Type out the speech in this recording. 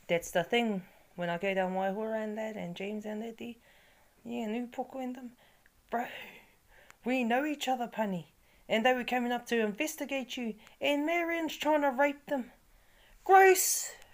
That's the thing. When I go down Waihora and that, and James and that there, yeah, and Upoko and them, bro, we know each other, punny. And they were coming up to investigate you, and Marion's trying to rape them. Gross!